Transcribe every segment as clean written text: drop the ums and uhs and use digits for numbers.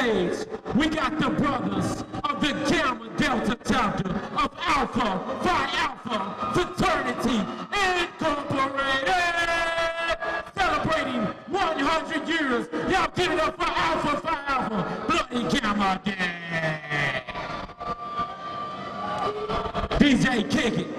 stage, we got the brothers of the Gamma Delta chapter of Alpha, Phi Alpha, Fraternity, Incorporated, celebrating 100 years. Y'all give it up for Alpha, Phi Alpha, Bloody Gamma Gang. DJ, kick it.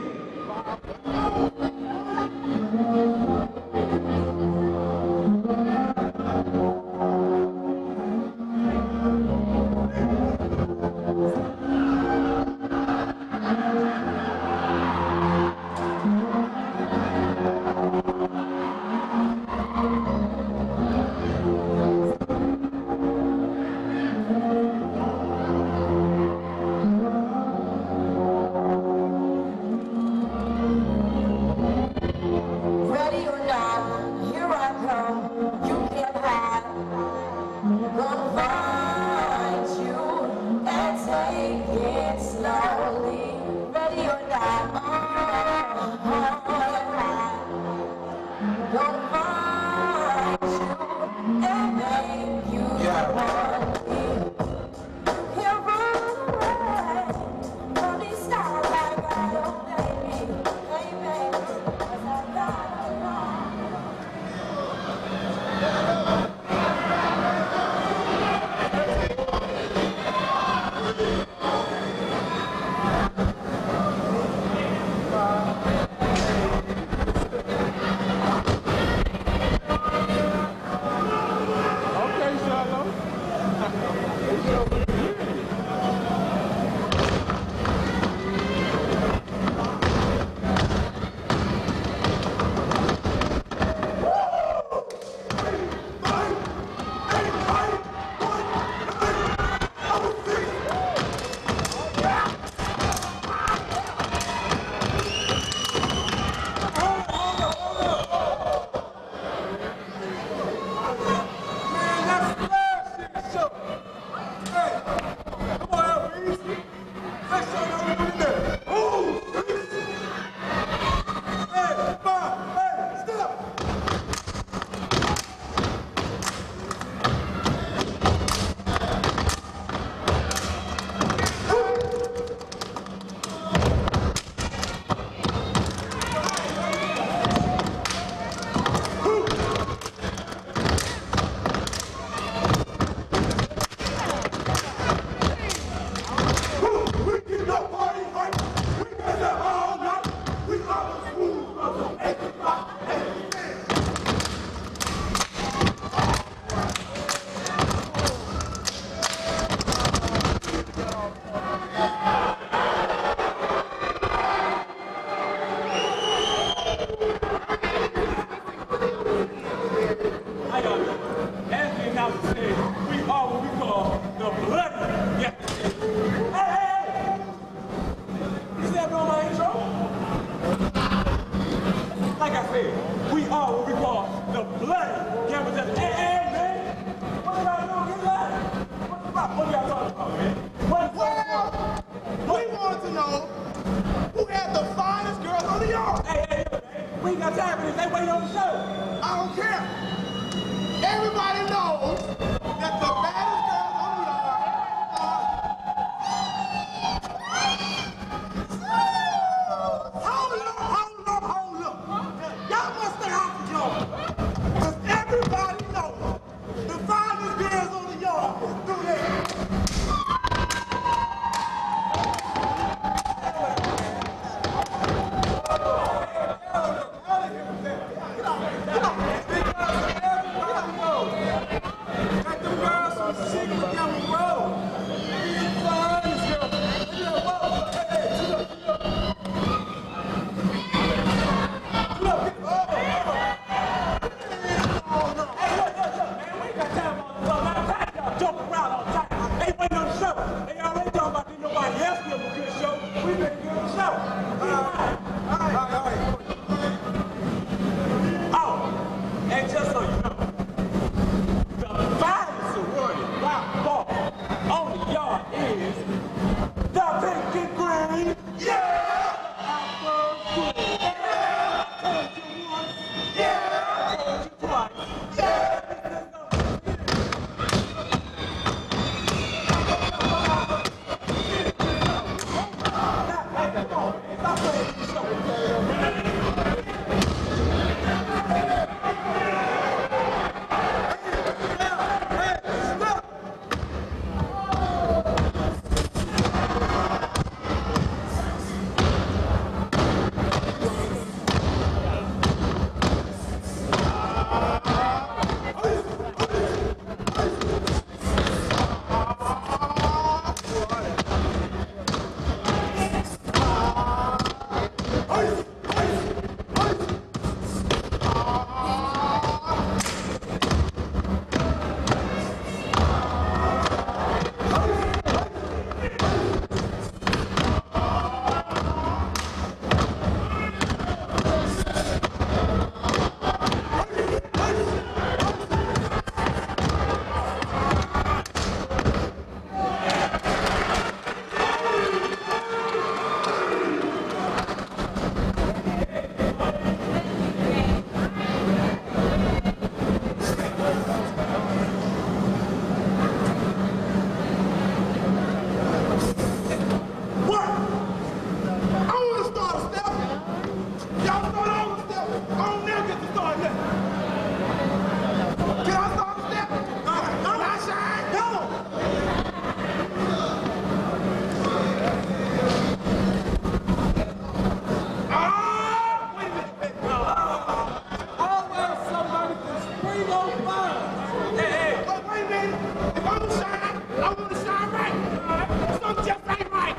If I'm gonna shine, I want to shine right. Something just ain't right.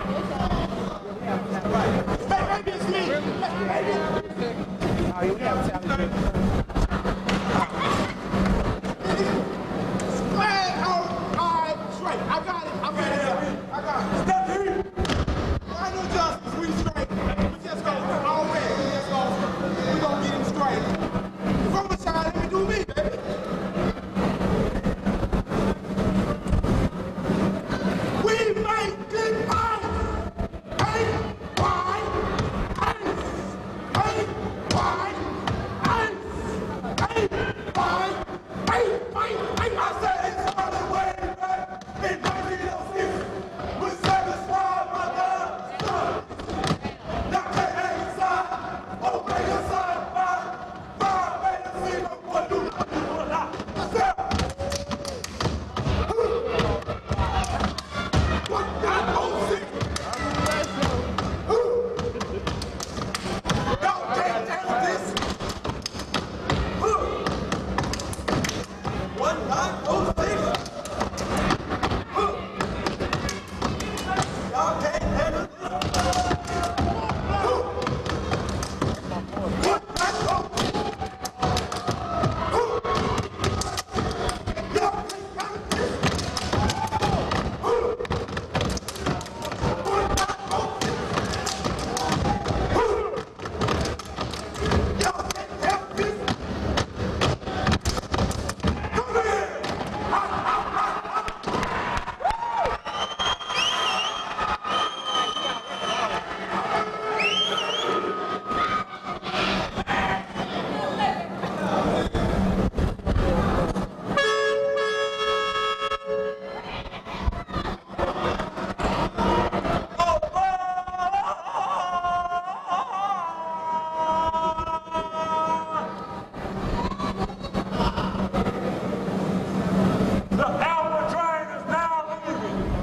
Maybe it's me. Maybe. Oh, you have talent. Straight. I got it. I got it. Step here. I know justice. We straight. We just go already. We gonna get him straight. If I'm a child, let me do me, baby. We make good money. Hey, why? Hey, hey, why? Hey, hey, why? Hey, hey, I said it's on the way, man. In 1906, we satisfied my God. Now they ain't inside. Open your side, five, made a single one, do not do a lot. What that 06? Y'all can't tell this. 1906. Y'all can't handle this. What that 06? Y'all can't handle this. Y'all can't help this. Come here. The Alpha train is now leaving.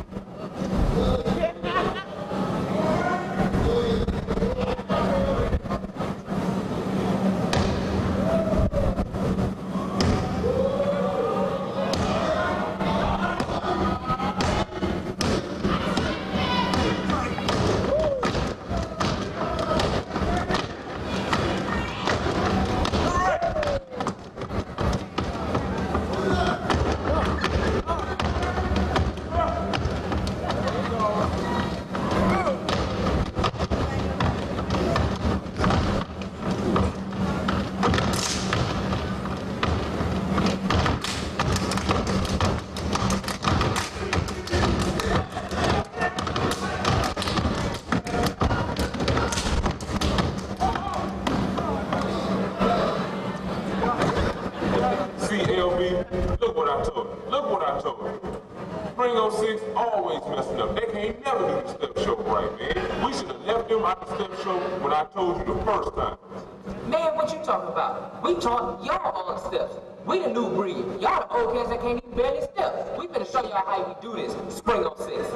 See, LB, look what I told you. Look what I told you. Spring 06 always messing up. They can't never do the step show right, man. We should have left them out the step show when I told you the first time. Man, what you talking about? We taught y'all on steps. We the new breed. Y'all the old cats that can't even barely step. We finna show y'all how we do this. Spring 06.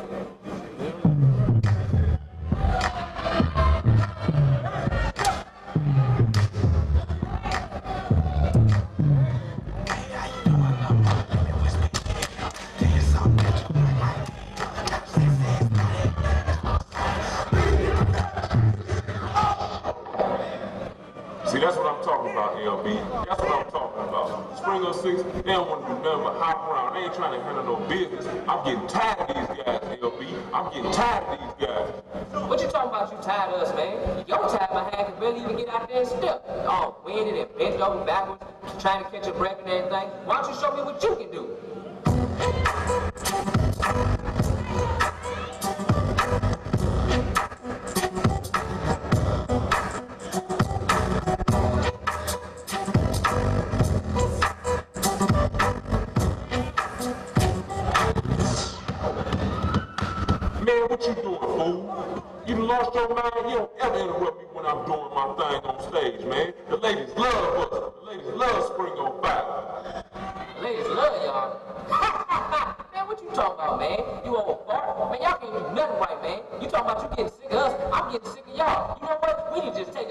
See, that's what I'm talking about, LB. That's what I'm talking about. Spring 06, they don't want to do nothing but hop around. They ain't trying to handle no business. I'm getting tired of these guys, LB. I'm getting tired of these guys. What you talking about? You tired of us, man? Your tired behind can barely even get out there and step. All winded and bent over backwards, trying to catch your breath and everything. Why don't you show me what you can do? Man, what you doing, fool? You done lost your mind? You don't ever interrupt me when I'm doing my thing on stage, man. The ladies love us. The ladies love Spring 05. The ladies love y'all. Man, what you talking about, man? You old fart? Man, y'all can't do nothing right, man. You talking about you getting sick of us? I'm getting sick of y'all. You know what? We need to just take